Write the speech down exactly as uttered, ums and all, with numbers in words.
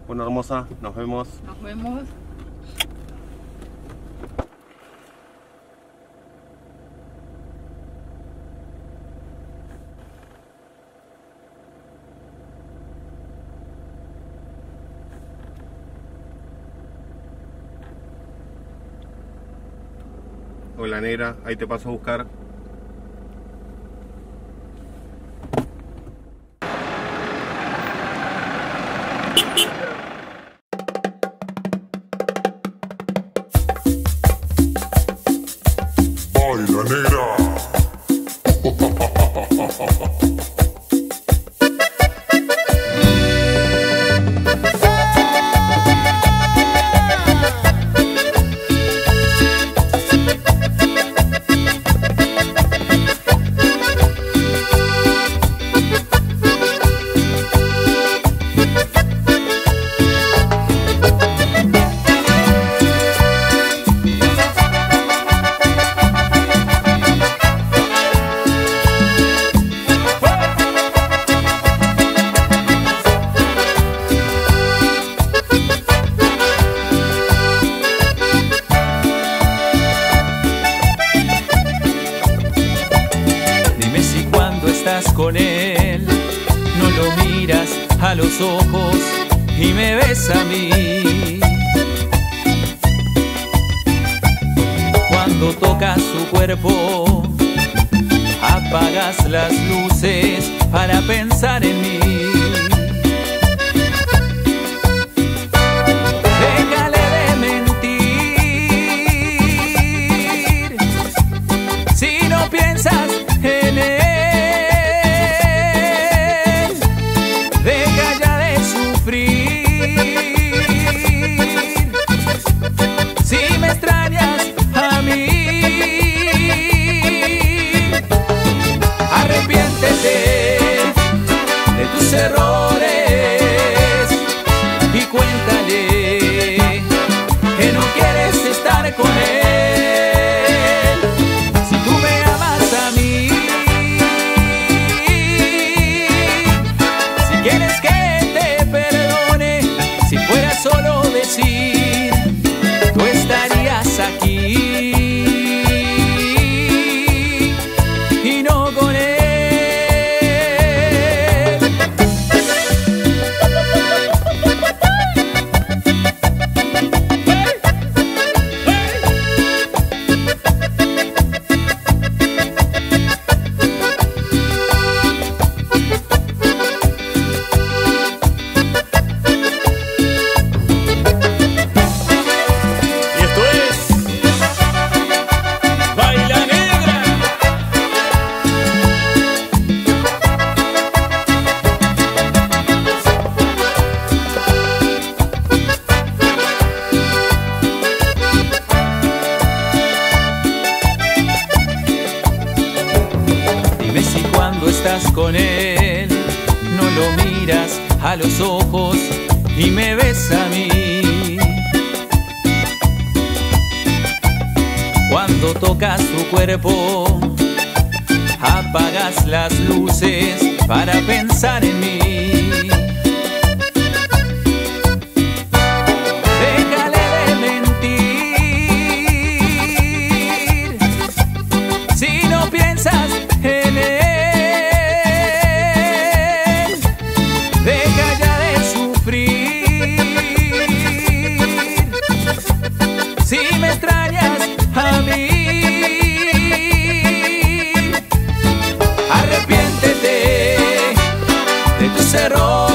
Bueno, hermosa, nos vemos. Nos vemos. Hola negra, ahí te paso a buscar. ¡Baila negra! Con él, no lo miras a los ojos y me ves a mí. Cuando tocas su cuerpo, apagas las luces para pensar en mí. Déjale de mentir, si no piensas en él. Si me extrañas a mí, arrepiéntete de tus errores y cuéntale que no quieres estar con él. Si tú me amas a mí, si quieres que te perdone, si fuera solo decir, tú estarías aquí y no con él. Si cuando estás con él no lo miras a los ojos y me ves a mí. Cuando tocas su cuerpo, apagas las luces para pensar en mí. Déjale de mentir, si no piensas en él. Deja ya de sufrir, si me extrañas a mí, arrepiéntete de tus errores